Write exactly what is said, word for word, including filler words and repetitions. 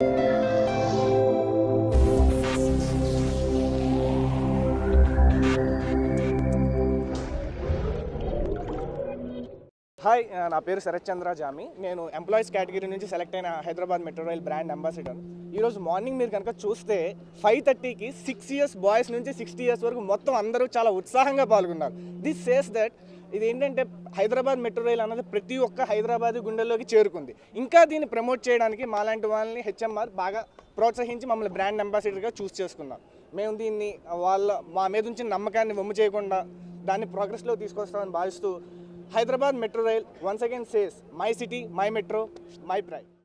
Hi, నా పేరు శరత్ చంద్ర జామి. నేను ఎంప్లాయీస్ కేటగిరీ నుంచి సెలెక్ట్ అయిన Hyderabad metro rail brand ambassador. ఈరోజు మార్నింగ్ మీరు కనుక చూస్తే ఫైవ్ థర్టీకి సిక్స్ ఇయర్స్ బాయ్స్ నుంచి సిక్స్టీ ఇయర్స్ వరకు మొత్తం అందరూ చాలా ఉత్సాహంగా పాల్గొన్నారు. దిస్ సేస్ దట్ ఇది ఏంటంటే హైదరాబాద్ మెట్రో రైల్ అన్నది ప్రతి ఒక్క హైదరాబాద్ గుండెల్లోకి చేరుకుంది. ఇంకా దీన్ని ప్రమోట్ చేయడానికి మాలాంటి వాళ్ళని హెచ్ఎంఆర్ బాగా ప్రోత్సహించి మమ్మల్ని బ్రాండ్ అంబాసిడర్గా చూస్ చేసుకున్నాం. మేము దీన్ని వాళ్ళ మా మీద ఉంచిన నమ్మకాన్ని వమ్ము చేయకుండా దాన్ని ప్రోగ్రెస్లో తీసుకొస్తామని భావిస్తూ Hyderabad Metro Rail once again says, my city, my metro, my pride.